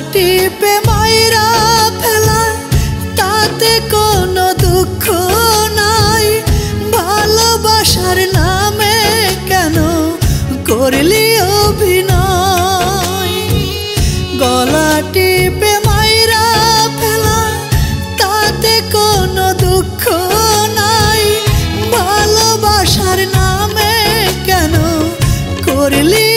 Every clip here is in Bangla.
টিপে মাইরা ফেলা তাতে কোনো দুঃখ নাই। ভালোবাসার নামে কেন করলি অভিনয়? গলা টিপে মাইরা ফেলা তাতে কোনো দুঃখ নাই। ভালোবাসার নামে কেন করলি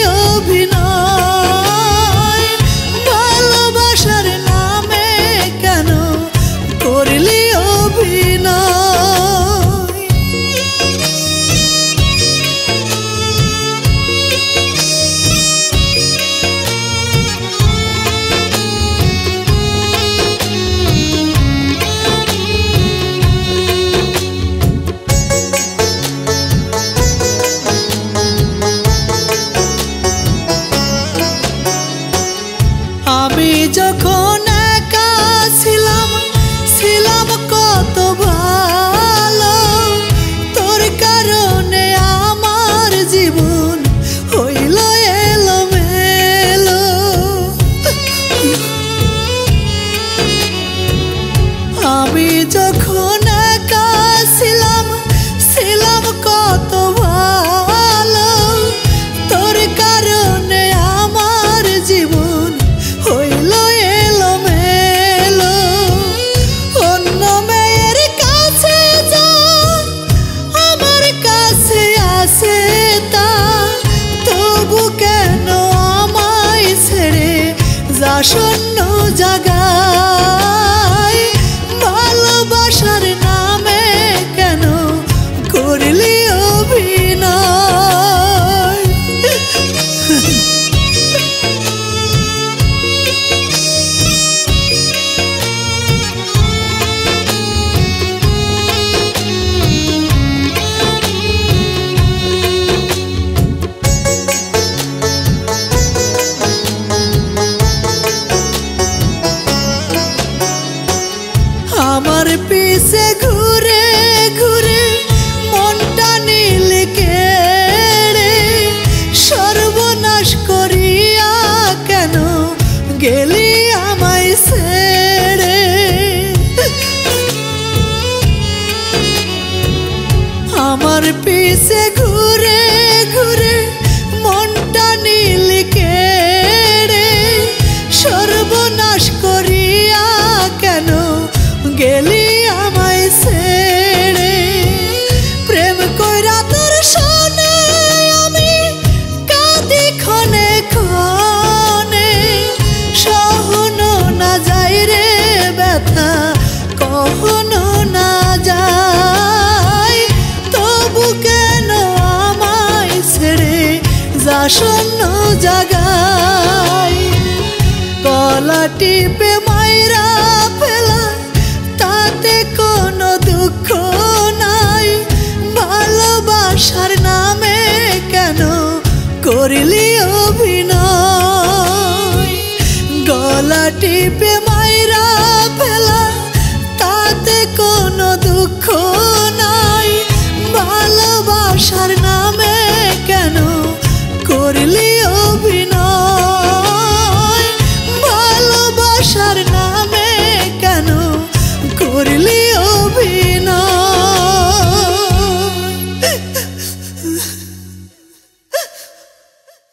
অভিনয়? ভালোবাসার নামে কেন করলি অভিনয়? আমি যখন একা ছিলাম কত ভালো, তোর কারণে আমার জীবন হইল এলোমেলো। আমি যখন একা ছিলাম কত ভালো, তোর কারণে আমার জীবন হইল এলোমেলো। অন্য মেয়ের কাছে যা আমার কাছে আসে তা, তবু কেন আমায় ছেড়ে যা শূন্য জায়গায়? ভালোবাসার নামে কেন করলি অভিনয়? আমার পিছে ঘুরে ঘুরে মনটা নীল কেড়ে, সর্বনাশ করিয়া কেন গেলি আমায় ছেড়ে? আমার পিছে ঘুরে ঘুরে মনটা নীল কেড়ে, সর্বনাশ করিয়া কেন গেলি আমায় ছেড়ে? প্রেম কইরা তোর শোনে আমি কাঁদি ক্ষণে ক্ষণে, সহনো না যাই রে ব্যথা কখনো না যায়। তবু কেন আমায় ছেড়ে যা শূন্য জায়গায়? গলা টিপে মাইরা ফেলা তাতে কোনো দুঃখ নাই। ভালোবাসার নামে কেন করলি অভিনয়? গলা টিপে